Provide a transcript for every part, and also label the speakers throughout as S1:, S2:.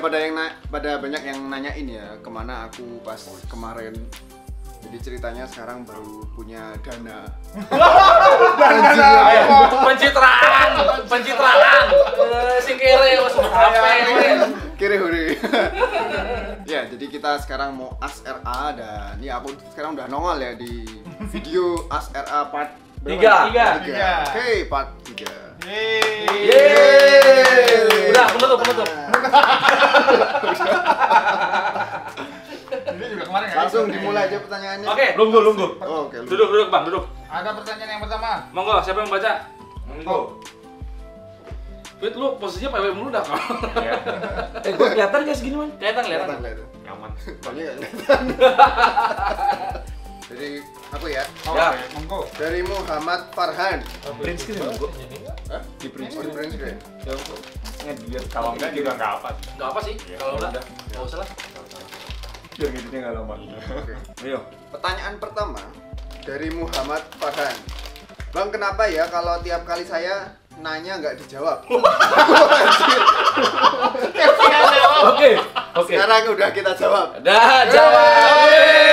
S1: pada banyak yang nanyain ya kemana aku pas kemarin. Jadi ceritanya sekarang baru punya dana.
S2: Pencitraan. Sing kere wis HP.
S1: Kere hore. Ya, jadi kita sekarang mau As RA dan ya aku sekarang udah nongol ya di video As RA part
S2: 3.
S1: Oke, part 3.
S2: Yeay. Udah, penutup.
S3: Ini juga kemarin ya.
S1: Langsung dimulai aja pertanyaannya.
S2: Oke, lunggu.
S1: Oh, oke.
S2: Duduk, Bang, duduk.
S3: Ada pertanyaan yang pertama.
S2: Monggo, siapa yang baca?
S4: Monggo.
S2: Fit, lu posisinya PW mulu dah.
S4: Gue kelihatan guys gini man?
S2: Kelihatan.
S1: Kelihatan.
S4: Nyaman.
S1: Soalnya nggak kelihatan. Jadi aku ya.
S3: Oke, monggo.
S1: Dari Muhammad Farhan.
S4: Print screen monggo.
S1: Hah? Di print screen.
S4: Ya monggo. Ngedit kalau enggak juga enggak apa.
S2: Enggak apa sih? Kalau udah enggak usah lah.
S4: Biar ngeditnya enggak lama.
S1: Oke.
S4: Ayo.
S1: Pertanyaan pertama dari Muhammad Farhan. Bang, kenapa ya kalau tiap kali saya nanya nggak dijawab?
S4: Oke.
S1: Sekarang udah kita jawab.
S4: Dah jawab.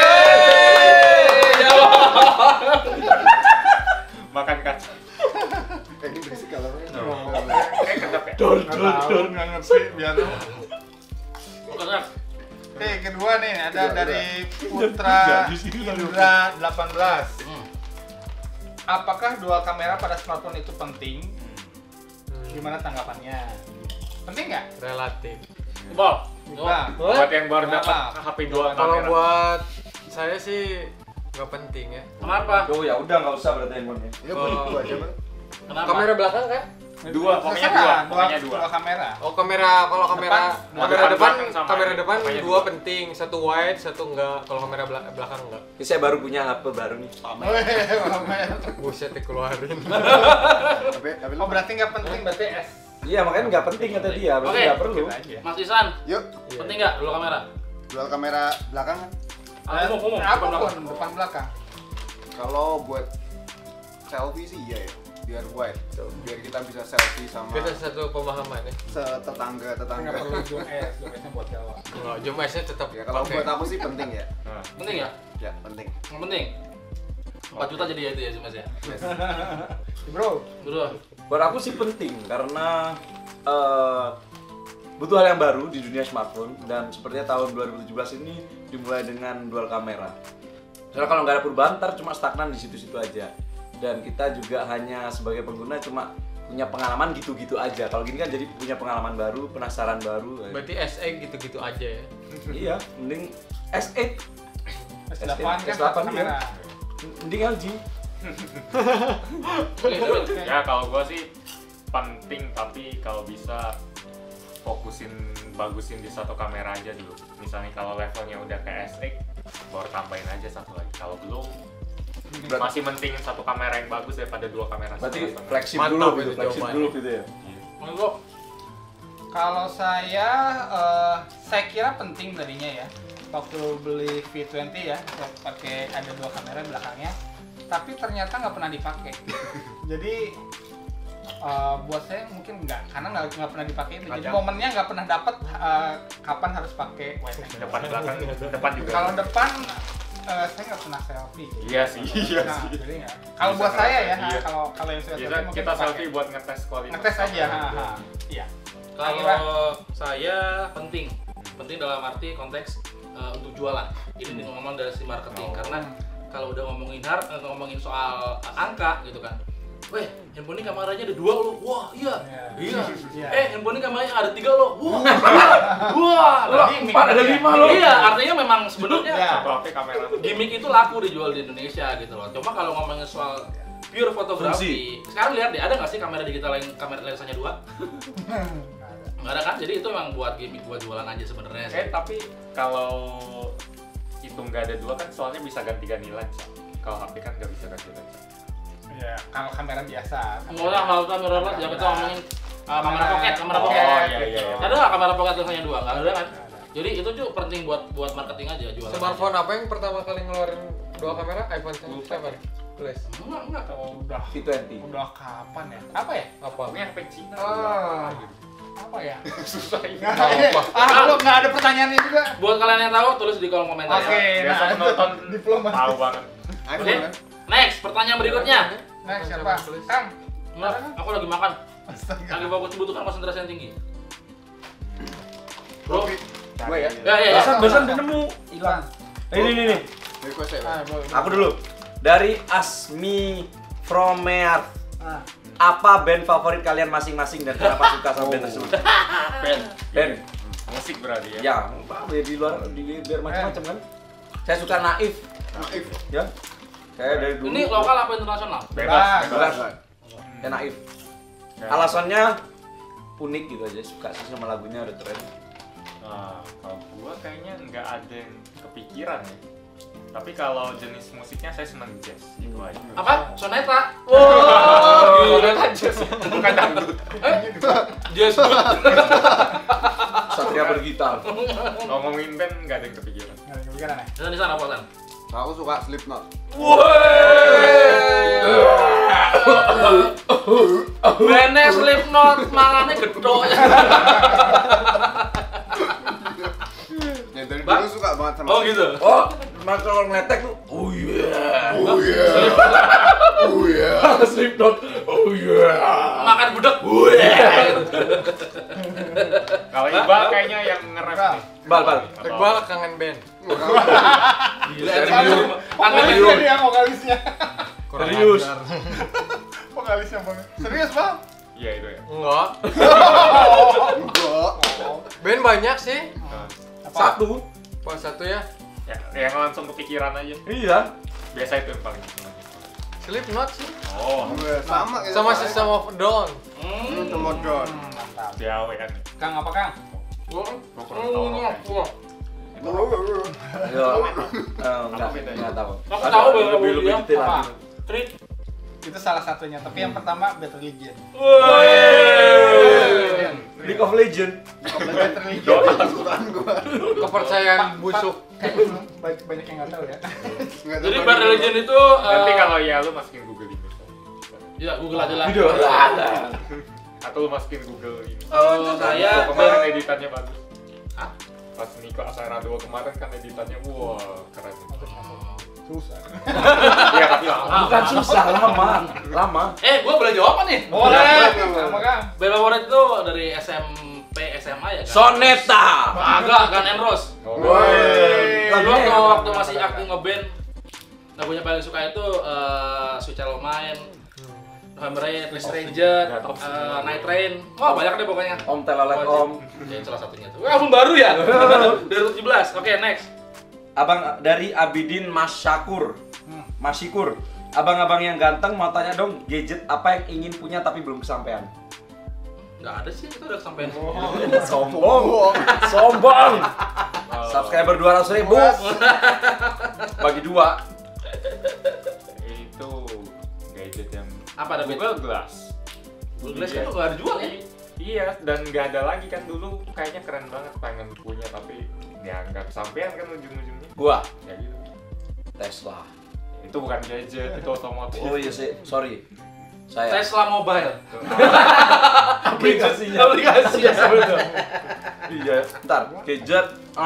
S4: Makan kaca.
S1: Ini berisik kalau
S4: Kayak kedap ya.
S3: Dor. Nggak ngerti biar.
S2: Pokoknya
S3: Oke, kedua nih ada dari Putra Indra 18. Apakah dual kamera pada smartphone itu penting? Gimana tanggapannya? Penting nggak?
S5: Relatif.
S2: bol.
S3: Bang,
S4: Buat yang baru
S3: Kenapa?
S4: dapat HP dual
S5: Kalau
S4: kamera.
S5: buat saya sih nggak penting ya.
S2: Kenapa?
S4: Oh ya udah nggak usah berarti handphonenya.
S1: Ya boleh dua aja, Bang.
S2: Kenapa?
S5: Kamera belakang kan?
S4: Dua, pokoknya
S3: terserah,
S4: pokoknya dua.
S3: dua kamera.
S5: Oh kamera, kalau kamera
S4: Depan
S5: depan
S4: belakang sama
S5: kamera
S4: ini.
S5: depan
S4: Pokoknya
S5: dua penting, satu wide, satu enggak. Kalau kamera belakang enggak.
S4: Ini saya baru punya HP baru nih.
S5: Buset dikeluarin.
S3: Oh berarti nggak penting, berarti S.
S4: Iya makanya nggak penting kata dia, berarti
S2: Oke.
S4: nggak perlu.
S2: Mas Isan,
S1: Yuk,
S2: penting nggak dulu kamera?
S1: dual kamera belakang kan?
S2: Umum,
S3: Apapun, depan belakang.
S1: Kalau buat selfie sih iya ya, biar wide, biar kita bisa selfie sama
S5: Kita satu pemahaman ya.
S1: tetangga.
S3: Nggak perlu zoom S, zoom S-nya buat Jawa.
S5: Kalau zoom S-nya tetap
S1: Ya kalau
S5: pakai.
S1: buat aku sih penting ya.
S2: Penting ya?
S1: Ya penting.
S2: Yang penting. 4 juta jadi ya itu ya Mas ya.
S1: Yes.
S3: Bro,
S2: Berdua.
S4: Buat aku sih penting karena butuh hal yang baru di dunia smartphone dan sepertinya tahun 2017 ini dimulai dengan dual kamera. Soalnya kalau nggak ada perubahan ntar cuma stagnan di situ-situ aja. Dan kita juga hanya sebagai pengguna cuma punya pengalaman gitu-gitu aja. Kalau gini kan jadi punya pengalaman baru, penasaran baru.
S5: Berarti SE gitu-gitu aja ya.
S4: Iya, mending S8,
S3: S8 kan
S4: S8
S3: satu
S4: iya.
S3: kamera.
S4: mending LG.
S6: Ya kalau gua sih penting, tapi kalau bisa fokusin bagusin di satu kamera aja dulu. Misalnya kalau levelnya udah ke SX, baru tambahin aja satu lagi. Kalau belum, masih mentingin satu kamera yang bagus daripada dua kamera.
S4: Berarti
S6: sama-sama.
S4: flagship
S5: Mantap
S4: dulu
S5: itu
S4: gitu, flagship
S5: jawabannya.
S4: dulu gitu ya.
S2: Monggo.
S3: Kalau saya kira penting tadinya ya. Waktu beli V20 ya, saya pakai ada dua kamera belakangnya. Tapi ternyata nggak pernah dipakai. Jadi buat saya mungkin enggak, karena nggak pernah dipakai itu. Jadi momennya nggak pernah dapat kapan harus pakai wide angle.
S6: Depan belakang, depan juga.
S3: Kalau depan saya nggak pernah selfie.
S6: Iya sih, iya
S3: Nah,
S6: sih.
S3: jadi nggak. Kalau
S6: Bisa
S3: buat saya ya,
S6: iya.
S3: kalau yang saya
S6: Kita,
S3: selfie mungkin
S6: kita
S3: dipakai.
S6: selfie buat ngetes kualitas.
S3: Ngetes aja. Iya.
S2: Kalau saya penting dalam arti konteks untuk jualan. Jadi ngomong dari si marketing karena kalau udah ngomongin soal angka gitu kan. Weh, handphone ini kameranya ada 2 loh. Wah, iya.
S3: Iya.
S2: Handphone ini kameranya ada 3 loh. Wah. Wah,
S3: Ada
S4: 4 ada 5 loh.
S2: Iya, artinya memang sebenarnya
S3: Iya.
S6: Satu HP kamera.
S2: gimmick itu laku dijual di Indonesia gitu loh. Cuma kalau ngomongin soal pure fotografi, sekarang lihat deh, ada nggak sih kamera digital yang kamera lensa-nya 2? Nggak ada kan? Jadi itu emang buat gimmick, buat jualan aja sebenarnya.
S6: Tapi kalau itu nggak ada dua kan soalnya bisa ganti-ganti lensa. Kalau HP kan nggak bisa ganti lensa.
S3: Iya, kalau kamera biasa.
S2: Nggak usah mirrorless, ya kita ngomongin kamera pocket.
S6: Oh, iya, iya.
S2: Ada nggak kamera pocket lensanya 2? Nggak ada kan? Jadi itu juga penting buat marketing aja jualan.
S5: Smartphone apa yang pertama kali ngeluarin dua kamera? iPhone 7 Plus.
S2: Enggak.
S3: Udah
S4: V20.
S3: udah kapan ya? Apa ya?
S5: Apa?
S6: Ini HP Cina.
S3: Ah, Apa ya?
S5: Susah ini.
S3: Belum nggak ada pertanyaannya juga.
S2: Buat kalian yang tahu tulis di kolom komentar
S3: Oke,
S2: ya.
S6: Biasa penonton
S3: diploma.
S6: tahu banget.
S2: Oke. Next, pertanyaan berikutnya.
S3: Next siapa? Kang.
S2: Nah, aku lagi makan.
S3: Astaga.
S2: Lagi fokus butuhkan konsentrasi yang tinggi. Bro.
S1: Gue ya.
S2: Ya.
S4: Barusan udah nemu.
S3: Hilang.
S4: Ini.
S1: Request ya.
S3: Boleh.
S4: Aku dulu. Dari Asmi Fromeart.
S3: Ah.
S4: Apa band favorit kalian masing-masing dan kenapa suka sama band tersebut? Band.
S6: Musik berarti ya.
S4: Ya, biar di luar biar macam-macam kan. Saya suka Naif.
S1: Naif.
S4: Ya. Saya dari dulu.
S2: Ini lokal apa internasional?
S6: Bebas.
S4: Bebas. Ya Naif. Alasannya unik gitu aja, suka sih sama lagunya, udah keren.
S6: Nah, kalau gua kayaknya nggak ada yang kepikiran ya. Tapi kalau jenis musiknya saya senang jazz gitu aja.
S2: Apa? Soneta. Wow.
S6: Gila jazz, bukan dangdut.
S2: Jazz.
S4: Satria bergitar.
S6: Ngomongin band nggak ada yang kepikiran.
S3: Nggak ada kepikiran ya?
S2: Dan di sana apa kan?
S1: Aku suka Slipknot.
S2: Bene Slipknot mangane gedhok.
S1: Ya dari dulu suka banget sama.
S2: Oh gitu.
S4: Oh, mas kalau ngeletek tuh, oh yeah.
S1: Oh yeah. Oh yeah.
S4: Slipknot, oh yeah.
S2: Makan budak.
S6: Kalau Iqbal kayaknya yang nge-rap nih.
S4: Bal.
S5: Iqbal kangen band.
S2: Gila,
S3: Vokalisnya dia vokalisnya.
S4: Serius.
S3: Vokalisnya banget. Serius bang?
S6: Iya itu ya.
S5: Enggak.
S1: Enggak.
S5: Band banyak sih.
S4: Satu.
S5: Pas satu ya.
S6: Ya, yang langsung kepikiran aja.
S4: Iya.
S6: Biasa itu yang paling senang.
S5: Slipknot sih.
S6: Oh,
S1: Sama kita.
S5: Sama System of a Down.
S1: Sama Don.
S3: Mantap.
S6: Diawe kan.
S3: Kang apa Kang?
S6: Gua kurang tahu roknya.
S4: Yo. Enggak tahu.
S2: Aku tahu
S4: lebih
S2: dia.
S4: detail
S3: Apa?
S4: lagi.
S2: Treat.
S3: Itu salah satunya, tapi yang pertama Bad Religion.
S4: League of Legend.
S3: Bad Religion.
S1: Kesukaan gua.
S5: Kepercayaan busuk.
S3: Kayaknya banyak yang nggak tahu ya.
S1: Nggak tahu
S2: Jadi
S1: apa
S2: Bad
S1: itu.
S2: Religion itu
S6: Nanti kalau ya lu masukin Google ini.
S2: ya Google aja lah.
S4: Video.
S6: Atau lu masukin Google ini.
S2: Oh, saya
S6: Kemarin editannya bagus.
S2: Hah?
S6: Pas Niko Asara 2 kemarin kan editannya wah keren.
S3: Susah.
S6: Iya tapi lama.
S4: Bukan susah, lama.
S2: gua boleh jawab nih.
S3: Boleh. Apa Kang?
S2: Band favorit itu dari SMP, SMA ya kan?
S4: Soneta.
S2: Agak Gun N' Roses.
S6: Woi.
S2: Dulu waktu masih aktif ngeband, lagunya paling suka itu Sweet Child O' Mine, November Rain, Stranger, Night Train. Wah banyak deh pokoknya.
S4: Om Telalet Om.
S2: Ya salah satunya tuh. Album baru ya? 2017. Oke, next.
S4: Abang dari Abidin Mas Syakur. Mas Syikur. Abang-abang yang ganteng mau tanya dong, gadget apa yang ingin punya tapi belum kesampaian?
S2: Nggak ada sih, itu udah kesampean.
S4: Sombong. Subscriber 200.000. Bagi 2.
S6: Itu gadget yang
S2: Apa ada
S6: Google Glass.
S2: Google Glass kan nggak ada jual ya?
S6: Iya, dan nggak ada lagi kan dulu kayaknya keren banget pengen punya tapi ya nggak kesampaian kan ujung-ujungnya.
S4: Gua
S6: Ya gitu.
S4: Tesla.
S6: Itu bukan gadget, itu otomotif.
S4: Oh iya sih, sorry. Saya
S2: Tesla Mobile.
S4: aplikasinya.
S2: Aplikasi ya betul.
S4: Iya, ntar gadget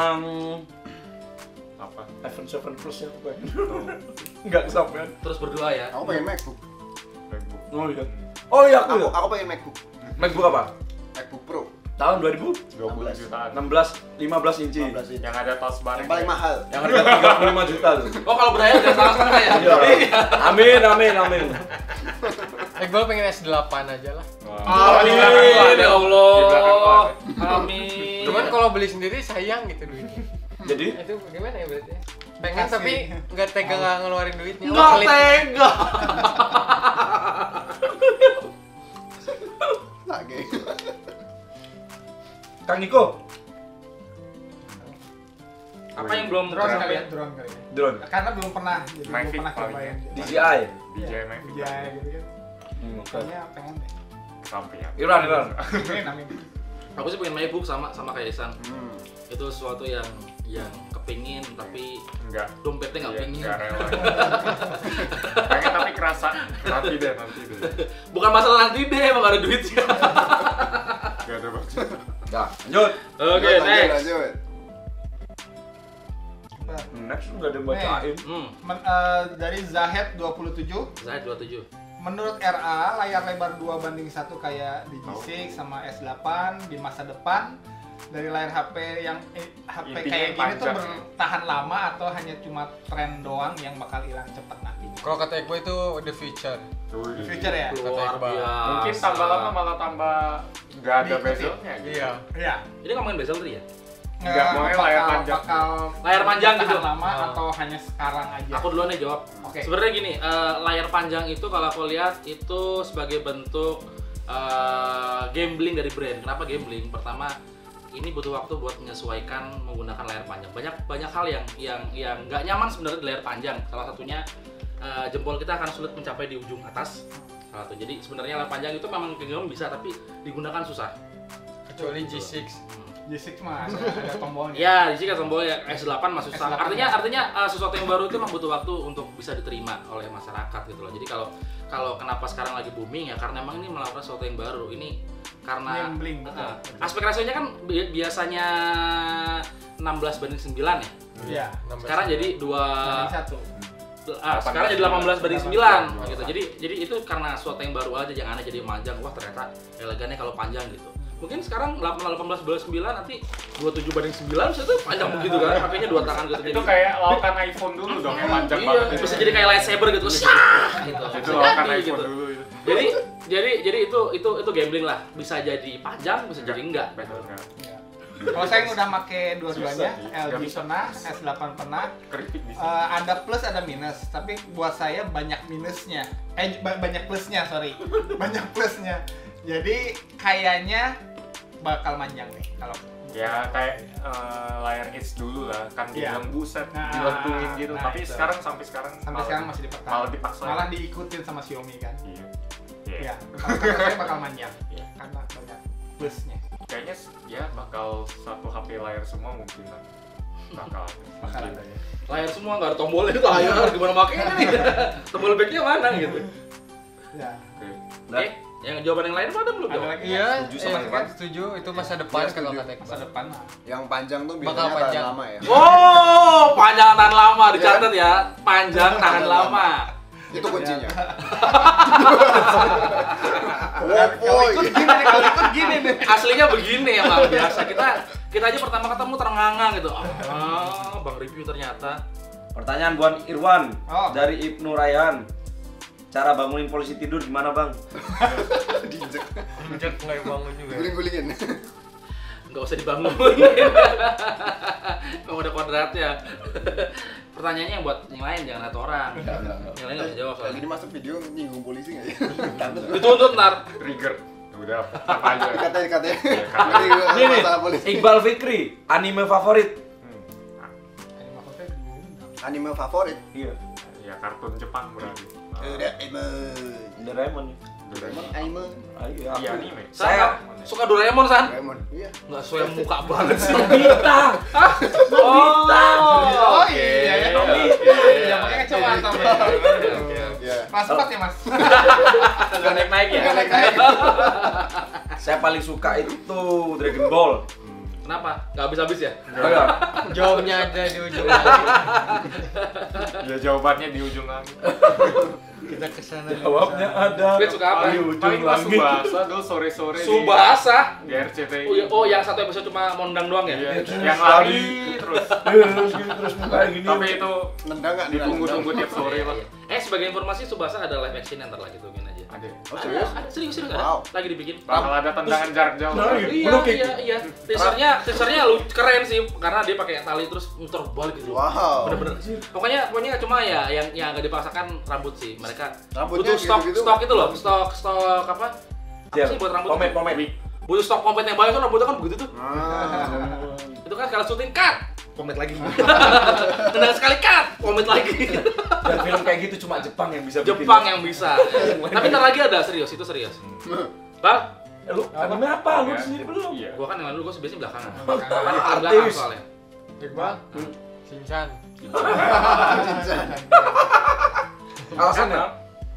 S6: Apa?
S4: iPhone 7 Plus ya gue. Enggak kesampaian.
S2: Terus berdoa ya.
S1: Aku pengen MacBook.
S6: MacBook.
S4: Oh iya. Oh iya aku.
S1: Aku pengen MacBook.
S4: MacBook apa?
S1: MacBook Pro.
S4: Tahun 2016,
S6: 20 jutaan.
S4: 15 inci.
S1: 15 inch.
S6: Yang ada tas bareng.
S1: Yang paling mahal.
S4: Yang harga 35 juta tuh.
S2: Oh kalau beraya udah salah setengah ya?
S4: Iya. Amin.
S5: Iqbal pengen S8 aja lah.
S6: Wah.
S2: Amin
S6: Di belakang gua ada.
S2: ya Allah.
S6: Di belakang gua ada.
S2: Amin.
S5: Cuman kalau beli sendiri sayang gitu duitnya.
S4: Jadi
S5: Itu gimana ya berarti? Pengen tapi nggak tega nggak ngeluarin duitnya.
S2: nggak
S5: Pelit.
S2: tega.
S1: Lagi.
S4: Kang Niko,
S2: Apa yang belum
S3: Drone kali ya,
S2: kesampaian?
S3: drone kali ya.
S4: drone,
S3: Karena belum pernah, jadi belum
S6: Mavic
S3: pernah
S6: paling
S3: cobain.
S6: ya.
S4: DJI.
S6: DJI Mavic.
S3: Iya gitu kan.
S4: Oke.
S3: Kayaknya pengen deh.
S6: Sampaian.
S4: Iran.
S3: Amin.
S2: Aku sih pengen MacBook sama kayak Isan. Itu sesuatu yang kepingin tapi
S6: Enggak.
S2: dompetnya nggak
S6: Iya,
S2: pingin.
S6: nggak rela. Pengen tapi kerasa nanti deh.
S2: Bukan masalah nanti deh, emang gak ada duitnya.
S6: Nggak ada budget.
S4: Dah, lanjut.
S2: Oke,
S1: Lanjut,
S2: next.
S1: lanjut.
S4: Next nggak ada bacain.
S3: Dari Zahed 27.
S2: Saya 27.
S3: Menurut RA, layar lebar 2:1 kayak di G6 sama S8 di masa depan dari layar HP yang HP
S6: Intinya
S3: kayak gini tuh
S6: panjang.
S3: bertahan lama atau hanya cuma tren doang yang bakal hilang cepet nanti?
S5: Kalau kata Eko itu the future.
S3: Future ya?
S2: Luar biasa.
S6: Mungkin tambah lama malah tambah nggak ada
S3: Diikuti.
S6: bezelnya gitu.
S5: Iya.
S3: Iya.
S2: Ini ngomongin bezel tadi ya?
S6: Nggak, pokoknya layar panjang.
S3: bakal
S2: Layar panjang
S3: bertahan
S2: gitu.
S3: lama
S5: Ah.
S3: atau hanya sekarang aja?
S2: Aku duluan nih jawab.
S3: Oke.
S2: Sebenarnya gini, layar panjang itu kalau aku lihat itu sebagai bentuk gambling dari brand. Kenapa gambling? Pertama, ini butuh waktu buat menyesuaikan menggunakan layar panjang. Banyak hal yang nggak nyaman sebenarnya di layar panjang. Salah satunya jempol kita akan sulit mencapai di ujung atas. Salah satu. Jadi sebenarnya layar panjang itu memang kegenggam bisa, tapi digunakan susah.
S5: Kecuali G6.
S3: G6 mah ada tombolnya.
S2: Ya, di sini kan tombolnya S8 masih susah.
S3: S8
S2: Artinya sesuatu yang baru itu memang butuh waktu untuk bisa diterima oleh masyarakat gitu loh. Jadi kalau kenapa sekarang lagi booming ya karena memang ini melakukan sesuatu yang baru. Ini karena
S3: Gambling, betul.
S2: aspek rasionya kan biasanya 16:9 ya.
S3: Iya.
S2: Sekarang jadi 2
S3: Banding 1.
S2: sekarang jadi 18:9 gitu. Jadi itu karena sesuatu yang baru aja, yang aneh jadi panjang. Wah, ternyata elegannya kalau panjang gitu. Mungkin sekarang 18:9 nanti 27:9 itu panjang begitu kan, pakainya 2 tangan gitu.
S6: Itu kayak lawakan iPhone dulu dong yang panjang
S2: iya,
S6: banget.
S2: bisa jadi kayak lightsaber gitu. Syah gitu.
S6: Itu
S2: Bisa
S6: lawakan
S2: jadi,
S6: iPhone
S2: gitu.
S6: dulu itu.
S2: Jadi itu gambling lah. Bisa jadi panjang, bisa jadi enggak.
S6: Betul kan?
S3: Iya. Kalau saya udah make dua-duanya,
S6: Susah, iya.
S3: LG
S6: Nggak bisa.
S3: pernah, S8 pernah.
S6: Keripik bisa.
S3: Ada plus ada minus, tapi buat saya banyak minusnya. Banyak plusnya, sorry. Banyak plusnya. Jadi kayaknya bakal manjang nih kalau
S6: Ya kayak layar Edge dulu lah, kan
S3: Iya.
S6: dibilang buset,
S3: Nah,
S6: dilengkungin gitu.
S3: nah,
S6: Tapi
S3: itu.
S6: sampai sekarang
S3: sampai sekarang masih dipertahankan.
S6: malah dipaksa.
S3: Malah diikutin sama Xiaomi kan.
S6: Iya.
S3: Iya. Kalau kata saya bakal manjang.
S6: Iya.
S3: Karena banyak plusnya.
S6: Kayaknya ya bakal satu HP layar semua mungkin lah. Bakal.
S3: Bakal
S6: Mungkin.
S3: ada ya.
S2: Layar semua nggak ada tombolnya itu layar gimana makanya nih? Tombol backnya mana gitu?
S3: Ya.
S6: Oke.
S2: Oke, yang jawaban yang lain mana belum
S3: Ada
S2: jawab?
S3: lagi?
S5: Iya,
S4: Setuju sama
S5: kan
S4: Iwan.
S5: setuju itu masa depan
S1: Iya,
S5: kalau
S1: setuju.
S5: kata Eko.
S3: Masa depan lah.
S1: Yang panjang tuh
S5: Bakal
S1: biasanya tahan
S5: panjang.
S1: lama ya.
S2: Oh, panjang tahan lama dicatat ya. Panjang tahan lama.
S1: Itu kuncinya.
S3: Kalau ikut gini nih, kalau ikut gini nih.
S2: Aslinya begini emang biasa kita aja pertama ketemu terengang gitu. Ah, Bang review ternyata.
S4: Pertanyaan buat Irwan
S3: Oh.
S4: dari Ibnu Rayhan. Cara bangunin polisi tidur gimana, Bang?
S1: Diinjek,
S5: Injek mulai bangun juga.
S1: guling-gulingin.
S2: Nggak usah dibangun. Emang udah kodratnya. Pertanyaannya yang buat yang lain, jangan satu orang. Yang lain nggak bisa jawab
S1: Kalau
S2: soalnya.
S1: gini masuk video nyinggung polisi nggak ya?
S2: Dituntut ntar.
S6: Trigger. Udah apa aja.
S1: Katanya.
S4: Ini nih,
S1: Masalah polisi.
S4: Iqbal Fikri, anime favorit.
S1: Anime favorit.
S4: Iya,
S6: Ya kartun Jepang berarti.
S1: Doraemon.
S4: Doraemon.
S6: Doraemon.
S1: Anime.
S4: Iya,
S6: Iya
S4: aku.
S6: anime.
S4: Saya
S2: Suka Doraemon, San?
S1: Doraemon. Iya.
S2: Nggak sesuai muka banget sih.
S4: Nobita.
S3: Oh iya ya.
S6: Oke.
S3: Ya makanya kacamata.
S1: Iya.
S3: Mas 4 ya Mas.
S2: Nggak naik-naik ya?
S1: Nggak naik-naik.
S4: Saya paling suka itu Dragon Ball.
S2: Kenapa? Nggak habis-habis ya?
S4: Oh ya,
S5: Jawabnya ada di ujung lagi.
S6: Ya jawabannya di ujung lagi.
S5: Kita kesana.
S4: jawabnya ada.
S2: Fit suka apa?
S4: Di ujung
S6: Paling pas
S4: lagi.
S6: Subasa dulu sore-sore
S2: Subasa.
S6: di RCTI.
S2: Oh, yang satu episode cuma mondang doang ya?
S6: Iya, yang lari terus.
S4: Terus kayak gini.
S6: Tapi itu
S1: Nendang nggak?
S6: ditunggu-tunggu tiap sore lah.
S2: Sebagai informasi Subasa ada live action yang ntar lagi tungguin aja.
S6: Ada.
S1: Oh serius?
S2: Ada serius ada.
S1: Wow.
S2: Lagi dibikin.
S6: Bakal ada tendangan jarak jauh.
S4: Nah,
S2: Iya. Teasernya lu keren sih karena dia pakai tali terus muter balik gitu.
S1: Wow.
S2: Bener-bener. Pokoknya cuma ya yang agak dipaksakan rambut sih. Mereka
S1: Rambutnya
S2: butuh stok
S1: gitu-gitu.
S2: itu loh, stok apa? Apa sih buat rambut?
S4: Pomade.
S2: Butuh stok pomade yang banyak kan rambutnya kan begitu tuh.
S1: Ah.
S2: Itu kan kalau syuting cut, pomade lagi. Tenang sekali cut, pomade lagi.
S4: Dan film kayak gitu cuma Jepang yang bisa bikin.
S2: Jepang yang bisa. Tapi ntar lagi ada serius, itu serius. Bang,
S4: Lu anime apa? Lu sendiri belum?
S6: Iya.
S2: gua kan yang lalu gua biasanya belakangan.
S3: Belakangan.
S2: Kan paling
S4: Artis.
S2: belakang soalnya.
S5: Iqbal, Shinchan.
S4: Alasannya?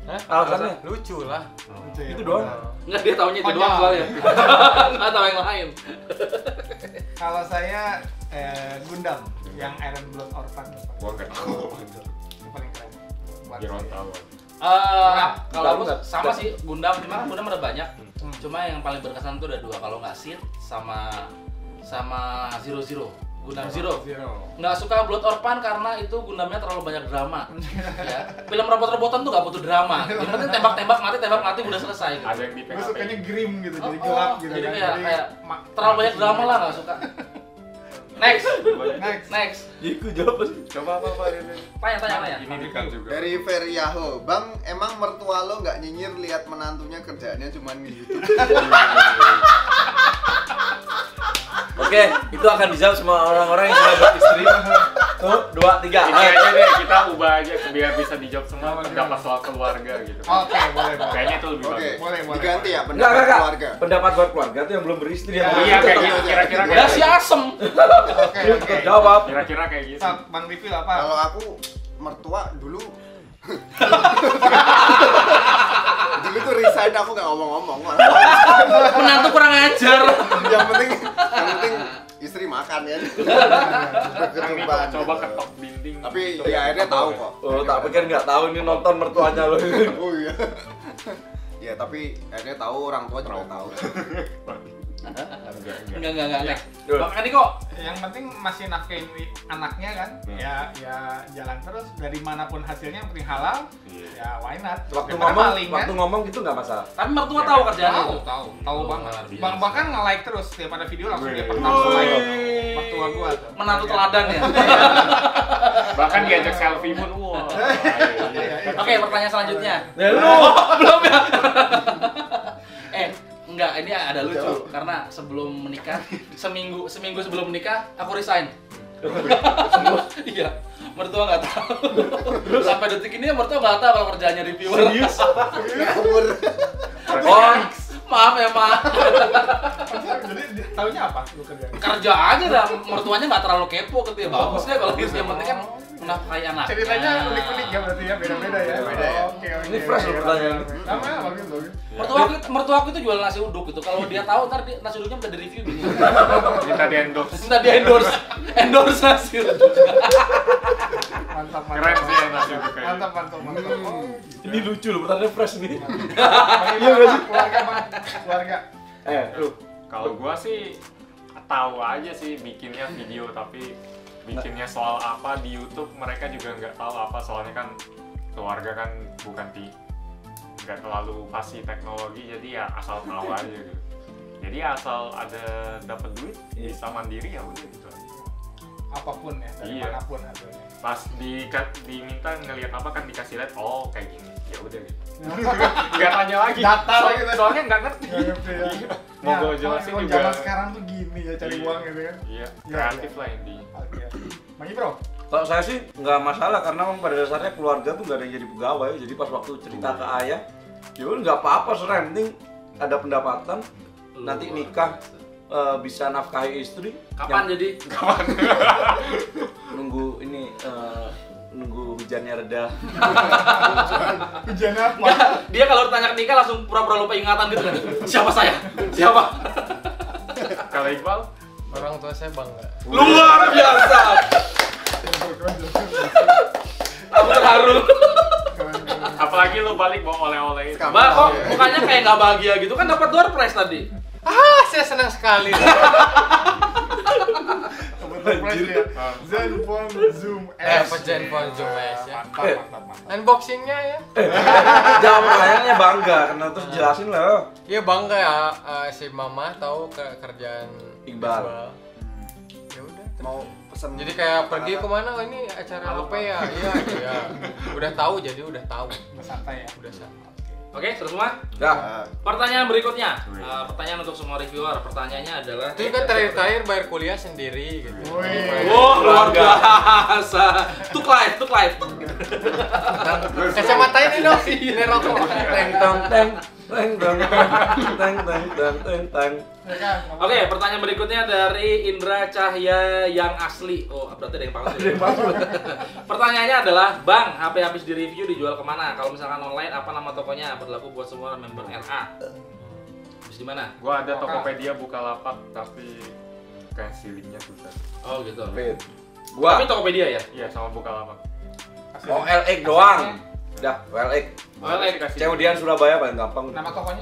S5: Hah?
S4: Alasannya?
S5: Lucu lah.
S4: Itu doang.
S2: Enggak, dia taunya itu
S3: Konyol.
S2: doang soalnya. Enggak tahu yang lain.
S3: Kalau saya Gundam yang Iron Blood Orphan
S6: Gua nggak tahu.
S3: yang paling keren. Buat
S6: Kira
S3: saya.
S6: tahu.
S2: Kalau aku
S4: Gundam.
S2: sama sih Gundam, cuma kan Gundam ada banyak.
S3: Hmm.
S2: Cuma yang paling berkesan tuh ada dua, kalau nggak Seed sama Zero Zero. Gundam Zero. Nggak suka Blood Orphan karena itu Gundamnya terlalu banyak drama. Ya. Film robot-robotan tuh nggak butuh drama. Yang penting tembak-tembak mati udah selesai gitu.
S6: Ada yang di
S3: Gue
S6: PHP.
S3: sukanya grim gitu, jadi
S2: Oh,
S3: gelap gitu
S2: jadi
S3: kan.
S2: kayak terlalu banyak drama lah, nggak suka. Next.
S3: Next.
S4: Jiku jawab sih.
S6: Coba apa ini?
S2: Tanya.
S6: Ini kan juga.
S1: Dari Feryaho, Bang, emang mertua lo nggak nyinyir lihat menantunya kerjaannya cuman gitu?
S4: Oke, itu akan dijawab semua orang-orang yang sudah beristri. Tuh, 2, 3.
S6: Ini aja deh, kita ubah aja biar bisa dijawab semua pendapat soal keluarga gitu.
S3: Oke, boleh.
S6: Kayaknya itu lebih
S1: Oke,
S6: bagus.
S3: Boleh.
S1: diganti ya
S4: Enggak.
S1: pendapat keluarga.
S4: Pendapat buat keluarga tuh yang belum beristri yang
S3: Ya,
S6: Iya, kayak
S1: Betul,
S6: gitu.
S1: betul.
S6: Kira-kira
S2: Ya
S6: kayak
S2: si
S6: gitu.
S2: asem.
S3: Oke.
S4: Ikut jawab.
S6: Kira-kira kayak gitu.
S3: Stop, Bang Ripil apa?
S1: Kalau aku mertua dulu dulu tuh resign aku nggak ngomong-ngomong.
S2: Menantu kurang ajar.
S1: yang penting istri makan ya.
S6: Sekarang nih
S1: Kecuban.
S6: coba ketok dinding.
S1: Tapi ya akhirnya tahu kok.
S4: Oh, tak pikir nggak tahu nih nonton mertuanya lo.
S1: Oh iya. Ya tapi akhirnya tahu, orang tua juga tahu.
S2: Enggak. Next.
S4: Duh.
S2: Bang Andi kok
S3: Yang penting masih nafkahin anaknya kan. Ya jalan terus dari manapun hasilnya yang penting halal.
S6: Iya.
S3: Ya why not?
S4: Waktu
S3: Daripada
S4: ngomong,
S3: maling,
S4: waktu
S3: kan?
S4: ngomong gitu nggak masalah.
S2: tapi mertua tahu kerjaannya itu.
S3: Tahu
S2: Oh,
S3: banget.
S2: luar biasa.
S3: Bahkan nge-like terus setiap ada video langsung dia
S6: Wih.
S3: pertama like mertua gua tuh.
S2: Menantu teladan ya.
S6: Bahkan diajak selfie pun, wah.
S2: Oke, pertanyaan selanjutnya.
S4: Ya lu.
S2: Belum ya? Enggak, ini ada lucu karena sebelum menikah, seminggu sebelum menikah aku resign. Iya, mertua nggak tahu. Sampai detik ini mertua nggak tahu kalau kerjaannya reviewer.
S4: Serius?
S1: Ngawur.
S4: Oh,
S2: Maaf ya, Mak.
S3: Jadi taunya apa lu kerja?
S2: Kerja aja dah, mertuanya nggak terlalu kepo gitu ya. Bagus deh kalau gitu, yang penting kan menafkahi anak.
S3: Ceritanya unik-unik ya berarti ya, beda-beda ya.
S1: Beda ya.
S3: Oke.
S4: Ini fresh loh pertanyaan.
S3: Namanya bagus.
S2: Mertuaku itu jual nasi uduk gitu. Kalau dia tahu ntar nasi uduknya minta di review gitu.
S6: Minta di endorse.
S2: Minta di endorse nasi uduk.
S3: Mantap.
S6: Keren sih yang nasi uduk kayak
S3: Mantap. Oh,
S4: ini lucu loh, pertanyaan fresh nih.
S3: iya nggak sih? Keluarga.
S4: Lu.
S6: Kalau gua sih tahu aja sih bikinnya video, tapi bikinnya soal apa di YouTube mereka juga nggak tahu apa, soalnya kan keluarga kan bukan nggak terlalu fasih teknologi, jadi ya asal tahu aja gitu. Jadi asal ada dapat duit bisa mandiri ya udah gitu aja.
S3: Apapun ya, dari
S6: Iya.
S3: manapun hasilnya.
S6: Pas diminta ngelihat apa kan dikasih lihat, oh kayak gini ya udah gitu. Nggak tanya lagi.
S3: Datar gitu.
S6: Soalnya nggak ngerti.
S3: Nggak ngerti ya.
S6: Iya. Mau gue jelasin
S3: kalau
S6: juga.
S3: zaman sekarang tuh gini ya cari
S6: Iya.
S3: uang gitu kan.
S6: Iya,
S3: Iya,
S6: kreatif
S3: iya.
S6: lah intinya.
S3: Oke. Bang Ibro.
S4: Kalau saya sih nggak masalah karena memang pada dasarnya keluarga tuh nggak ada yang jadi pegawai. Jadi pas waktu cerita ke ayah, ya udah nggak apa-apa, sebenarnya yang penting ada pendapatan. Nanti nikah bisa nafkahi istri.
S2: Kapan jadi?
S4: Nunggu ini nunggu hujannya reda.
S3: Hujan apa?
S2: Nggak, dia kalau ditanya nikah langsung pura-pura lupa ingatan gitu kan. Siapa saya? Siapa?
S6: Kalau Iqbal,
S5: Orang tua saya bangga.
S2: Luar biasa. Aku terharu.
S6: apalagi lu balik bawa oleh-oleh itu.
S2: Mbak kok mukanya kayak nggak bahagia gitu kan, dapat door prize tadi.
S5: Saya senang sekali.
S3: Surprise ya. Zenfone Zoom S.
S5: Apa Zenfone Zoom S ya.
S3: Mantap.
S5: Unboxingnya ya.
S4: Jawab pertanyaannya bangga, karena terus jelasin lah.
S5: Iya bangga ya, si mama tahu kerjaan
S4: Iqbal.
S5: Ya udah.
S1: Mau pesen.
S5: Jadi kayak pergi kemana? Oh, ini acara apa ya? Iya. Udah tahu, jadi udah tahu.
S3: Santai ya.
S5: Udah santai.
S2: Oke, terus semua?
S4: Dah.
S2: Pertanyaan berikutnya. Pertanyaan untuk semua reviewer. Pertanyaannya adalah
S5: Itu kan terakhir bayar kuliah sendiri gitu.
S3: Wih.
S2: Wow, luar biasa. Tuk live.
S5: Kacamata ini dong. Ini rokok.
S4: Teng tong teng. Teng teng teng teng teng teng.
S3: Ya kan?
S2: Oke, pertanyaan berikutnya dari Indra Cahya yang asli. Oh, berarti ada yang palsu. Pertanyaannya adalah, Bang, HP habis direview dijual kemana? Kalau misalkan online, apa nama tokonya? Berlaku buat semua member RA. Habis di mana?
S6: Gua ada Tokopedia, Bukalapak, tapi kayak linknya susah.
S2: Oh gitu.
S4: Fit.
S2: Tapi
S4: Gua
S2: Tokopedia ya?
S6: Iya, sama Bukalapak.
S4: OLX doang. Udah, OLX.
S2: OLX.
S4: Kemudian Surabaya paling gampang.
S3: Nama tokonya?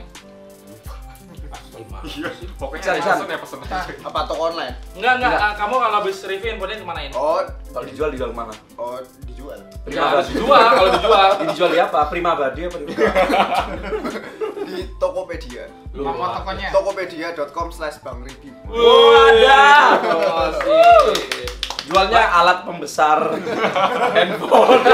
S6: Iya, pokoknya
S4: San.
S6: pesen ya pesen aja.
S1: Apa toko online?
S2: Enggak. Kamu kalau habis review infonya kemana ini?
S1: Oh,
S4: Kalau dijual mana?
S1: dijual.
S2: Ya, harus dijual kalau dijual.
S4: Ini dijual di apa? Primabadi apa di
S1: Di Tokopedia.
S3: Nama tokonya?
S1: Tokopedia.com/bangreview.
S4: Wadah.
S2: Oh, sih.
S4: Jualnya alat pembesar handphone.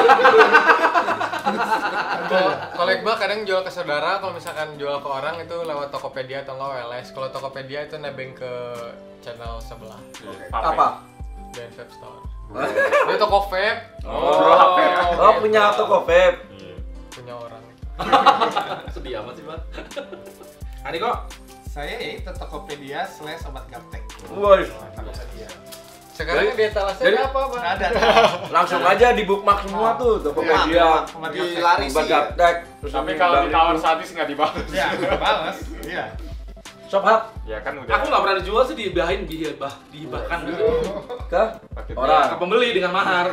S5: Kalau Iqbal kadang jual ke saudara, kalau misalkan jual ke orang itu lewat Tokopedia atau enggak OLX. Kalau Tokopedia itu nebeng ke channel sebelah
S4: Apa?
S5: dan vape store. Dia toko vape
S4: Oh, punya toko vape.
S5: punya orang.
S2: Sedih amat sih, Bang. Ani kok?
S3: Saya ya itu Tokopedia/Sobat Gaptek.
S4: Woi,
S3: Tokopedia.
S5: Sekarang di etalasenya
S4: Jadi-
S5: apa, Bang?
S3: Ada.
S4: langsung aja di bookmark semua tuh Tokopedia.
S1: Di lari
S4: Sobat
S1: sih.
S4: Gaptek. Terus
S6: Tapi
S4: ini
S6: kalau
S4: Bang
S6: ditawar
S4: Ribu.
S6: sadis nggak dibalas.
S3: Ya, balas. Iya.
S4: Shop Hub
S6: Ya kan udah.
S2: Aku nggak pernah dijual sih, dihibahkan gitu.
S4: ke
S6: Pakai
S4: orang.
S2: Ke pembeli dengan mahar.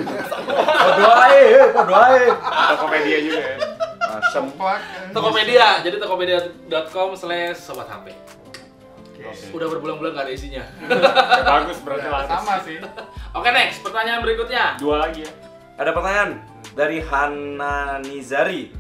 S4: Podo ae.
S6: Tokopedia juga ya.
S4: Asem.
S2: Tokopedia, jadi tokopedia.com/sobat HP.
S6: Oke.
S2: Udah berbulan-bulan nggak ada isinya.
S6: Ya, bagus berarti
S3: Ya,
S6: laris.
S3: sama sih.
S2: Oke, next. Pertanyaan berikutnya.
S6: Dua lagi ya.
S4: Ada pertanyaan dari Hana Nizari.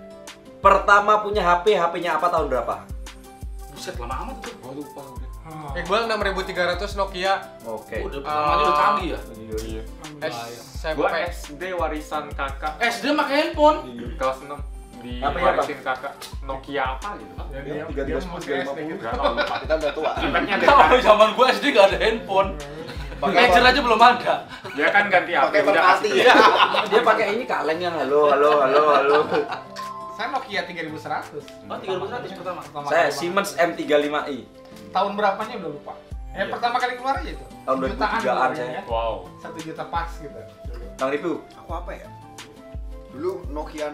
S4: Pertama punya HP-nya apa tahun berapa?
S2: Buset, lama amat tuh.
S6: Gua lupa udah.
S5: Iqbal 6300 Nokia
S4: Oke.
S2: Udah pertamanya udah canggih ya.
S6: Iya.
S5: SMP.
S6: Gua SD warisan kakak
S2: SD pakai handphone.
S6: kelas 6
S4: Apa ya,
S6: diwarisin kakak Nokia apa gitu.
S3: Jadi
S4: Ya,
S3: dia
S4: 3310,
S3: masih SD gitu.
S6: Enggak tahu lupa.
S1: Kita udah tua.
S6: Impactnya dari
S2: Kalau
S6: kakak.
S2: zaman gua SD nggak ada handphone. Pager aja belum ada.
S6: Dia kan ganti HP
S1: Pakai
S6: udah
S1: merpati.
S6: kasih.
S4: Dia pakai ini kaleng yang halo.
S3: Saya Nokia 3100.
S2: Oh, 3100 pertama.
S4: Saya Siemens M35i.
S3: Tahun berapanya udah lupa.
S6: Iya.
S3: Pertama kali keluar aja itu.
S4: Tahun
S3: Jutaan
S4: 2003-an
S3: keluarnya
S4: saya.
S3: ya.
S6: Wow.
S3: 1 juta pas gitu.
S4: Bang Ribu.
S1: Aku apa ya? Dulu Nokia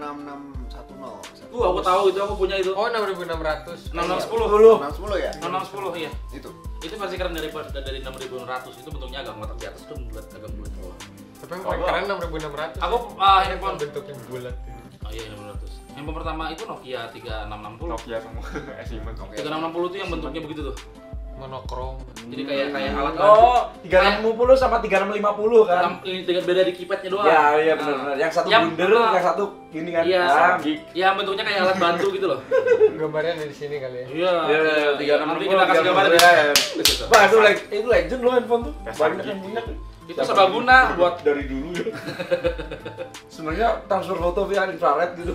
S1: 6610.
S2: Aku tahu itu, aku punya itu.
S5: Oh, 6600.
S2: 6610.
S1: 610 ya?
S2: 6610 iya.
S1: Itu.
S2: Itu versi keren dari 6600. Itu bentuknya agak ngotak di atas tuh bulat, agak bulat bawah.
S5: Tapi yang paling keren 6600.
S2: Aku handphone
S5: bentuknya bulat.
S2: Oh iya, 6600. Handphone pertama itu Nokia 3660.
S6: Nokia semua. Siemens.
S2: 3660 tuh yang bentuknya begitu tuh.
S5: Monokrom.
S2: Jadi kayak alat
S4: Oh, 3650 sama 3650 kan?
S2: ini tinggal beda di keypadnya doang.
S4: Ya, benar. Yang satu
S2: Yang-
S4: bundar, yang satu gini kan.
S2: Iya.
S4: Ah,
S2: Ya bentuknya kayak alat bantu gitu loh.
S5: Gambarnya ada di sini kali ya.
S2: Iya.
S4: Iya,
S2: Nanti kita kasih gambarnya di
S4: ya.
S2: situ.
S4: Wah, itu legend loh handphone tuh.
S6: Dasar
S4: Banyak yang
S6: geek.
S4: punya.
S2: Itu serbaguna buat
S4: dari dulu ya. Sebenarnya transfer foto via infrared gitu.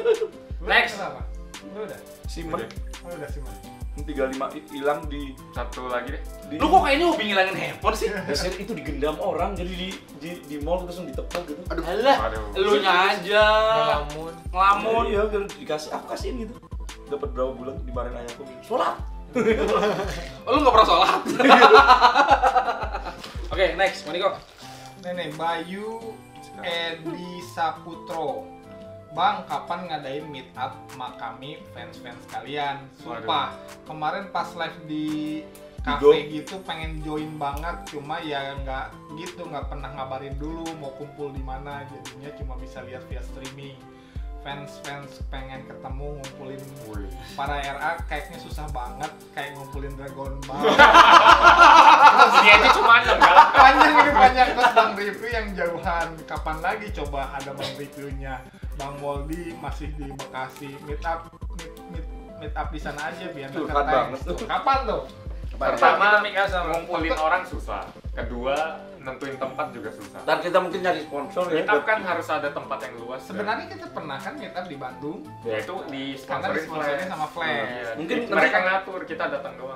S2: Next.
S3: Apa? Udah.
S4: Siemens
S3: Udah sih, Mas.
S4: 35 hilang di
S6: Satu lagi deh.
S2: Lu kok kayaknya hobi ngilangin handphone sih?
S4: Biasanya itu digendam orang jadi di mall terus langsung ditepok gitu.
S2: Alah,
S6: Aduh.
S2: lu nya aja
S5: Ngelamun.
S2: ngelamun.
S4: Iya, biar dikasih aku kasihin gitu. Dapat berapa bulan dimarahin ayahku. Sholat.
S2: Oh, lu nggak pernah sholat. Oke, next, Maniko.
S3: Nih, Bayu Edi Saputro. Bang, kapan ngadain meet up sama kami fans-fans kalian? Sumpah, kemarin pas live di cafe gitu pengen join banget, cuma ya nggak nggak pernah ngabarin dulu mau kumpul di mana, jadinya cuma bisa lihat via streaming. Fans pengen ketemu ngumpulin para RA kayaknya susah banget, kayak ngumpulin Dragon Ball.
S6: Ini aja cuma 6 kan.
S3: panjang terus Bang Review yang jauhan, kapan lagi coba ada Bang Reviewnya? Bang Woldi masih di Bekasi, meet up di sana aja biar
S4: Curhat
S3: dekat,
S4: banget
S3: thanks.
S4: tuh.
S3: Kapan tuh?
S6: Pertama ngumpulin orang susah. Kedua nentuin tempat juga susah.
S4: Dan kita mungkin nyari sponsor ya.
S6: Meet up kan harus ada tempat yang luas.
S3: Sebenarnya kita pernah kan meet up di Bandung,
S6: ya itu di
S3: karena
S6: sponsorin
S3: disponsorin sama Flash.
S6: Iya,
S4: Mungkin
S6: mereka ngatur, kita datang doang gitu.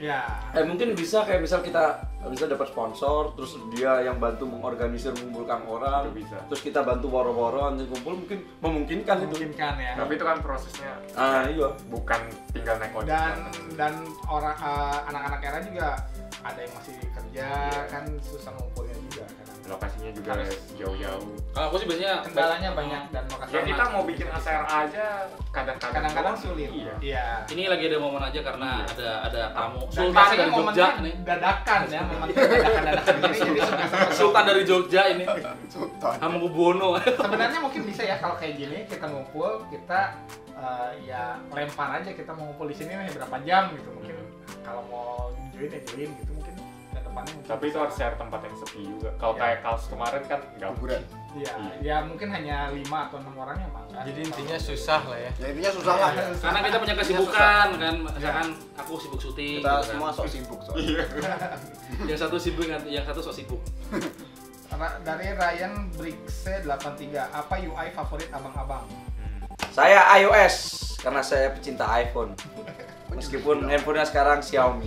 S3: Ya.
S4: Mungkin bisa kayak misal kita bisa dapat sponsor, terus dia yang bantu mengorganisir mengumpulkan orang,
S6: Itu bisa.
S4: terus kita bantu woro-woro nanti kumpul, mungkin memungkinkan itu.
S3: Memungkinkan ya.
S6: Tapi itu kan prosesnya
S4: Iya.
S6: bukan tinggal naik ojek.
S3: Dan orang anak-anak era juga ada yang masih kerja kan susah ngumpulnya juga kan.
S6: Lokasinya juga
S3: Harus
S6: jauh-jauh.
S2: Kalau aku sih biasanya
S3: Kendalanya banyak dan lokasi
S6: Ya kita mau bikin ACRA aja
S3: kadang-kadang sulit.
S6: Iya.
S3: Iya.
S2: ini lagi ada momen aja karena ada tamu
S3: Dan
S2: Sultan
S3: biasanya
S2: dari Jogja
S3: momennya
S2: nih.
S3: dadakan ya, momennya dadakan gini jadi suka
S2: Sultan dari Jogja ini.
S1: Sultan.
S2: Hamengkubuwono.
S3: Sebenarnya mungkin bisa ya kalau kayak gini kita ngumpul, kita ya lempar aja kita mau ngumpul di sini nih berapa jam gitu. Mungkin kalau mau join ya join gitu mungkin ke depannya mungkin.
S6: Tapi itu
S3: bisa.
S6: harus share tempat yang sepi juga. Kalau
S3: Ya.
S6: kayak kaos kemarin kan nggak
S1: Kuburan.
S3: Iya, ya mungkin hanya 5 atau 6 orang yang makan.
S5: Jadi intinya susah lah ya.
S1: Ya intinya susah lah.
S2: Karena kita punya kesibukan kan, misalkan aku sibuk syuting
S1: Kita
S2: gitu
S1: semua
S2: kan.
S1: sok sibuk soalnya.
S2: Yang satu sibuk yang satu sok sibuk.
S3: Dari Ryan Brigse 83, apa UI favorit abang-abang?
S4: Saya iOS karena saya pecinta iPhone. Meskipun handphonenya sekarang Xiaomi.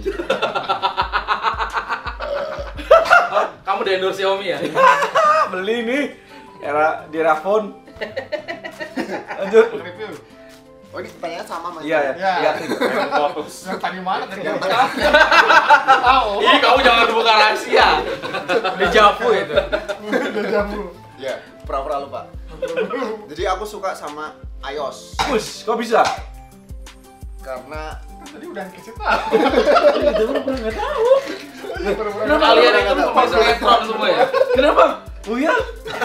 S2: Kamu udah endorse Xiaomi ya?
S4: Beli nih di era phone. Lanjut.
S3: Review.
S1: Oh ini pertanyaan sama mas.
S4: Iya ya.
S3: Ya.
S4: Liatin.
S6: fokus.
S3: Yang tadi mana tadi?
S1: Yang
S3: Tahu.
S2: Ih, kamu jangan buka rahasia.
S5: Dejavu itu.
S3: Udah jamu.
S1: Ya, pura-pura lupa. Jadi aku suka sama iOS
S4: Bus, kok bisa?
S1: karena
S3: Tadi udah kasih tahu.
S2: Kalian itu pemain sinetron semua ya?
S4: Kenapa? Oh ya?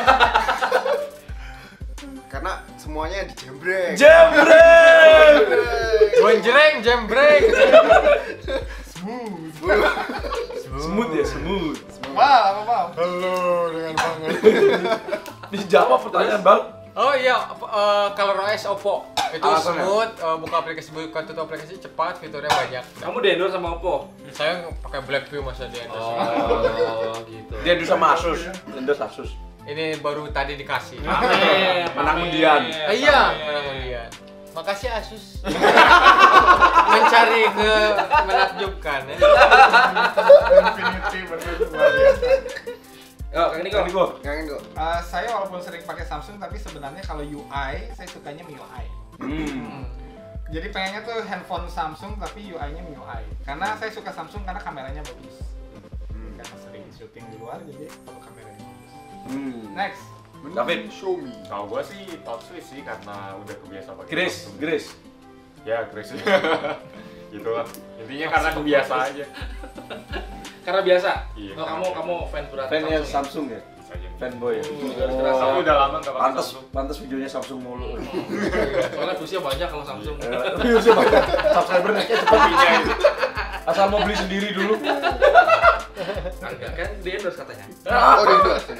S1: karena semuanya dijembreng.
S4: Jembreng.
S5: Gonjreng, jembreng.
S3: Smooth.
S4: Smooth ya, smooth.
S3: Wow, apa Bang?
S5: Halo, dengan banget.
S4: Dijawab pertanyaan Bang.
S5: Oh iya, Color OS Oppo. Itu
S4: Alasannya?
S5: smooth, buka aplikasi, buka tutup aplikasi cepat, fiturnya banyak.
S2: Kamu di endorse sama Oppo?
S5: Saya pakai Blackview masa di endorse.
S2: Oh, gitu.
S4: Dia dulu sama Asus. Endorse Asus.
S5: Ini baru tadi dikasih.
S2: Pamer,
S4: Menang
S2: pamer.
S4: undian.
S5: Iya, menang undian. Makasih Asus. Mencari ke menakjubkan ya.
S3: Infinity bener luar biasa.
S2: Yo, Kang Niko.
S4: Ini gua.
S1: Kangen kok.
S3: Saya walaupun sering pakai Samsung tapi sebenarnya kalau UI saya sukanya MIUI. Jadi pengennya tuh handphone Samsung tapi UI-nya MIUI. Karena saya suka Samsung karena kameranya bagus. Karena sering syuting di luar jadi perlu kameranya bagus. Next.
S4: David.
S1: Xiaomi.
S6: Kalau gua sih top Swiss sih karena udah kebiasa pakai
S4: Grace,
S6: Samsung.
S4: Grace.
S6: Ya, Grace. Gitu lah. Intinya karena kebiasa aja.
S2: Karena biasa.
S6: Iya.
S2: Oh, kamu fans berat
S4: Fan-nya
S2: Samsung ya?
S4: Samsung ya?
S6: Bisa aja.
S4: Fanboy ya?
S2: Gara-gara
S6: Tapi udah lama nggak pakai
S4: Pantes,
S6: Samsung.
S4: pantes videonya Samsung mulu.
S2: Soalnya viewsnya banyak kalau Samsung.
S4: Viewsnya banyak. Subscriber naiknya cepet.
S6: Kopinya itu.
S4: Asal mau beli sendiri dulu.
S2: Enggak kan di endorse katanya.
S1: Oh di endorse.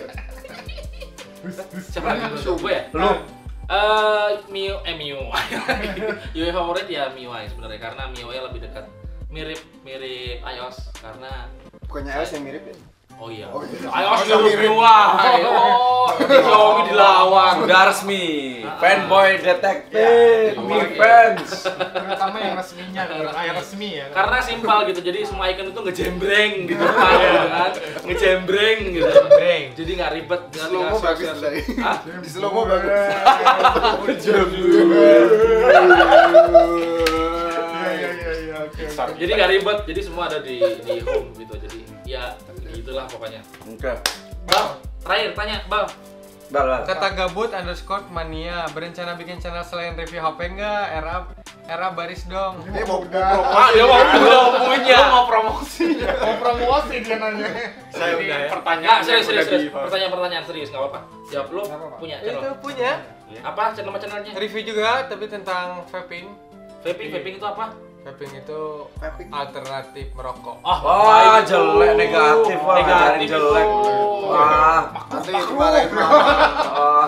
S2: Siapa lagi endorse? Gue ya?
S4: Lu?
S2: MIUI. UI favorit ya MIUI sebenarnya karena MIUI lebih dekat. Mirip iOS karena
S1: Bukannya iOS yang mirip ya?
S2: oh iya.
S1: Oh iya.
S2: iOS
S1: Oh,
S2: mirip
S1: mirip.
S2: MIUI. Oh, Xiaomi dilawan.
S4: Sudah resmi. Fanboy detektif.
S2: Ya,
S4: Mi
S2: iya.
S4: fans.
S3: Terutama yang resminya, yang resmi ya.
S2: Karena simpel gitu, jadi semua icon itu ngejembreng gitu kan, ngejembreng gitu.
S5: Jembreng.
S2: Jadi nggak ribet.
S1: Di slow-mo bagus tadi.
S2: Hah?
S1: Di slow-mo bagus.
S3: Iya, oke.
S2: Jadi nggak ribet, jadi semua ada di home gitu. Jadi ya gitulah pokoknya.
S4: Oke.
S2: Bang, terakhir tanya, Bang.
S4: Bal.
S5: Kata gabut underscore mania, berencana bikin channel selain review HP enggak? Era baris dong.
S1: Ini mau
S2: Ah, dia mau punya.
S6: Mau promosi.
S3: Mau promosi dia nanya.
S6: Saya
S5: udah ya.
S6: pertanyaan
S2: Nggak, serius,
S6: yang udah
S2: serius.
S6: di-
S2: Pertanyaan serius, nggak apa-apa. Jawab lu
S3: Nggak apa-apa.
S2: punya
S5: Itu
S2: channel.
S5: punya
S2: Apa channelnya?
S5: review juga tapi tentang vaping.
S2: Vaping itu apa?
S5: Vaping itu
S1: Vaping.
S5: alternatif merokok.
S4: Wah, jelek negatif. Wah, ngajarin jelek. Wah,
S1: nanti dimarahin mama.
S4: ah.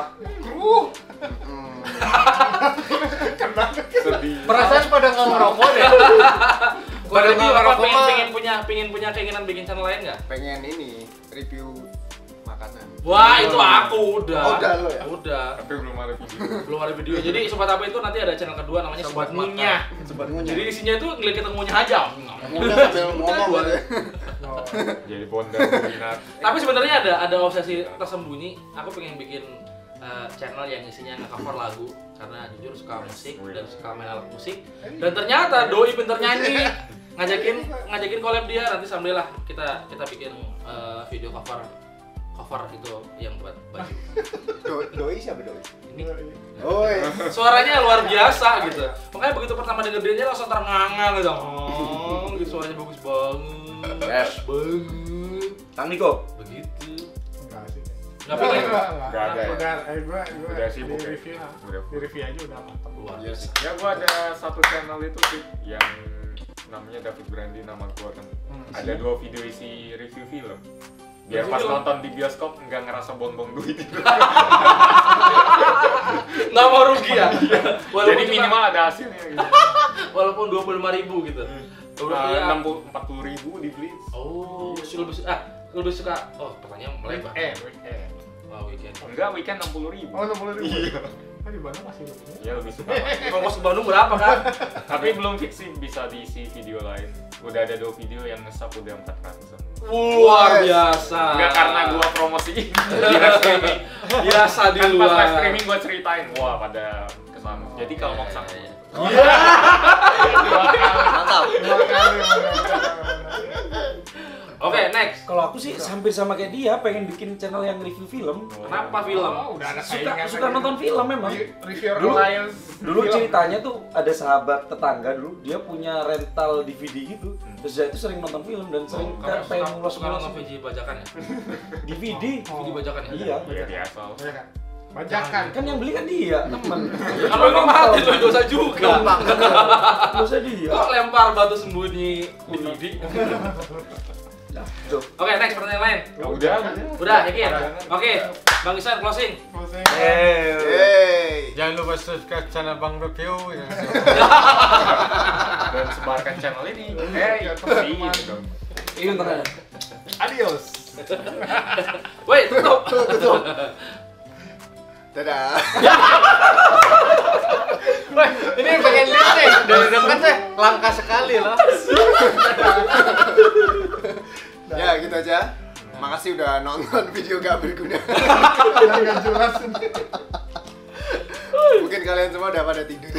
S6: sedih.
S5: Perasaan pada nggak ngerokok deh. Pada nggak
S2: apa
S5: ngerokok mah.
S2: pengen punya keinginan bikin channel lain nggak?
S1: Pengen ini review makanan.
S2: Wah, itu aku udah.
S1: Oh, udah lo ya?
S2: Udah.
S6: Tapi belum ada video.
S2: Belum ada video. Jadi Sobat Apa itu nanti ada channel kedua namanya Sobat Ngunyah.
S1: Sobat ngunyah.
S2: Jadi isinya itu ngeliat kita ngunyah aja.
S1: Ngunyah sambil ngomong
S2: Udah.
S1: gitu.
S6: Jadi bondar minat.
S2: Tapi sebenarnya ada obsesi tersembunyi. Aku pengen bikin channel yang isinya nge-cover lagu karena jujur suka musik dan suka main alat musik. Dan ternyata Doi pinter nyanyi. Ngajakin collab dia, nanti sambil lah kita bikin video cover itu yang buat baju.
S1: Doi siapa Doi?
S2: Ini
S1: Oh,
S2: suaranya luar biasa gitu. Makanya begitu pertama denger dia langsung ternganga gitu. Oh, gitu suaranya bagus banget.
S4: Yes.
S2: Banget.
S4: Kang Niko.
S2: Begitu.
S3: Enggak sih.
S2: Enggak pengen.
S6: Nggak ada ya?
S3: Gua
S6: Udah sibuk
S3: di
S6: ya?
S3: review lah.
S6: Udah.
S3: Di review aja udah mantap.
S2: Luar
S1: Yes.
S2: biasa.
S6: Ya gua ada satu channel itu sih yang namanya David Brandi, nama gua kan. Ada 2 video isi review film. Biar
S2: Review
S6: pas
S2: film?
S6: nonton di bioskop nggak ngerasa bonbong duit itu.
S2: Nggak mau rugi ya.
S6: Jadi minimal ada hasilnya gitu.
S2: Walaupun 25.000 gitu. Rupiah.
S6: 40.000 dibeli.
S2: Oh, lebih suka. Oh, pertanyaan melebar.
S6: Weekend.
S2: Wah, weekend.
S6: Enggak, weekend 60.000.
S3: Oh, 60.000.
S6: Iya.
S3: Kan di Bandung masih lebih.
S6: Ya lebih suka.
S2: Ongkos ke Bandung berapa kan?
S6: Tapi belum fix sih bisa diisi video lain. Udah ada 2 video yang nge-sub udah 400-an.
S2: Luar biasa.
S6: Enggak karena gua promosiin di live streaming.
S2: Biasa di
S6: Kan pas
S2: luar.
S6: live streaming gua ceritain, wah pada kesana. Jadi kalau mau kesana,
S2: Iya.
S1: mantap.
S2: Oke, next.
S4: Kalau aku sih hampir sama kayak dia, pengen bikin channel yang review film.
S2: Kenapa film?
S3: Oh, udah ada saingan
S4: Suka
S3: lagi.
S4: nonton film memang.
S3: Review
S4: Dulu-
S3: Alliance.
S4: Dulu
S3: film.
S4: ceritanya tuh ada sahabat tetangga dulu, dia punya rental DVD gitu. Terus dia itu sering nonton film dan sering
S2: Kamu
S4: pengen
S2: suka
S4: ngulas
S2: nonton VJ bajakan ya?
S4: DVD.
S2: VJ bajakan ya?
S4: Iya.
S6: ya biasa.
S3: Iya kan? Bajakan.
S4: Kan yang beli kan dia, temen.
S2: Kalau ini mati tuh dosa juga.
S4: Dosa dia.
S2: Kok lempar batu sembunyi DVD?
S4: Nah, tuh.
S2: Oke, next pertanyaan lain.
S6: Ya udah.
S2: Udah, yakin? Oke, Bang Isan closing.
S1: Hey.
S5: Jangan lupa subscribe channel Bang Review.
S6: Dan sebarkan channel ini. Gitu.
S4: Ini tengah.
S3: Adios.
S2: Woi, tutup.
S1: Dadah.
S5: Wah, ini pengen lihat nih dari dekat teh langka sekali loh.
S1: Ya, gitu aja. Makasih udah nonton video gak berguna.
S3: Nggak jelas ini.
S1: Mungkin kalian semua udah pada tidur.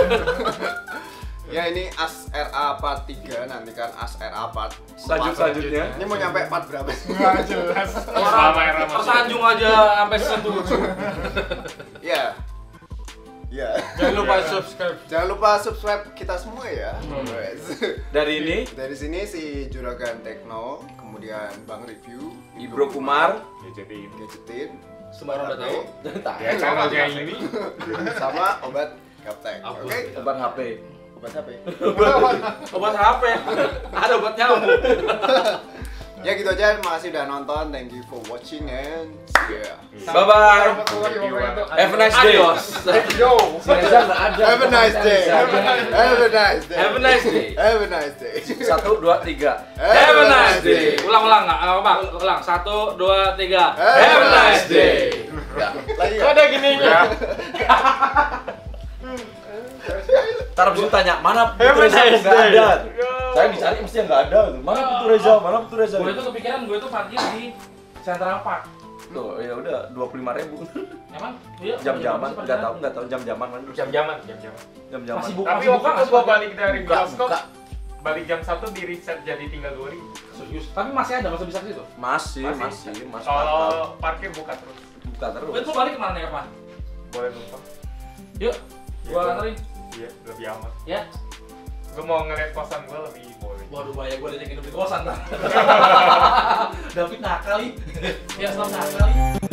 S1: Ya, ini As RA part 3, nanti kan As RA part 4.
S4: Selanjutnya.
S1: Ini mau nyampe part berapa sih?
S3: Nggak jelas.
S2: Orang tersanjung aja sampai sentuh.
S1: Ya. Ya.
S5: Jangan lupa subscribe.
S1: Jangan lupa subscribe kita semua ya. Guys.
S4: Dari ini
S1: Dari sini si Juragan Tekno, kemudian Bang Review,
S4: Ibro Kumar
S6: Gadgetin.
S1: Gadgetin,
S2: Sembarang udah tahu.
S6: Ya channelnya ini.
S1: sama obat Gaptek.
S2: Apa?
S1: Oke?
S4: obat HP.
S1: Obat HP.
S2: Obat HP. Ada obat nyamuk.
S1: Ya gitu aja, makasih udah nonton. Thank you for watching and see ya.
S4: Bye bye.
S3: Warahmatullahi wabarakatuh.
S4: Have a nice day.
S2: Adios.
S3: Yo.
S4: Si Reza nggak ada.
S1: Have a nice day.
S4: Si Reza.
S1: Have a nice day.
S2: Have a nice day.
S1: Have a nice day.
S4: 1, 2, 3.
S2: Have a nice day. Ulang nggak? Apa? Ulang. 1, 2, 3. Have a nice day.
S1: Lagi
S5: Kok
S1: nggak?
S5: ada gininya?
S4: Ntar abis itu tanya, mana
S5: Have
S4: Putu
S5: a
S4: Reza
S5: nice
S4: nggak
S5: day.
S4: ada? Saya dicari mesti yang nggak ada. Mana Putu Reza? Mana Putu Reza?
S2: Gue itu kepikiran gue itu parkir di Central Park.
S4: Tuh, ya udah 25.000.
S2: Emang? Iya.
S4: Jam-jaman, nggak tahu jam-jaman kan.
S6: Jam-jaman.
S4: Jam-jaman.
S2: Masih buka.
S6: Tapi
S2: Masih
S6: waktu
S2: buka
S6: itu
S2: nggak
S6: gua
S2: sih?
S6: balik dari
S4: Buka,
S6: bioskop,
S4: buka.
S6: balik jam 1 di reset jadi tinggal 2.000.
S2: Serius. Tapi masih ada, masih bisa ke situ.
S4: Masih.
S6: Kalau parkir buka terus.
S4: Buka terus.
S2: Gue tuh balik kemana nih kapan?
S6: Boleh numpang.
S2: Yuk. Gua anterin.
S6: Iya, lebih aman.
S2: Ya.
S6: Gua mau ngeliat kosan gua lebih boleh.
S2: Waduh, bahaya gue diajakin di kosan. David nakal nih. Ya, selamat nakal nih.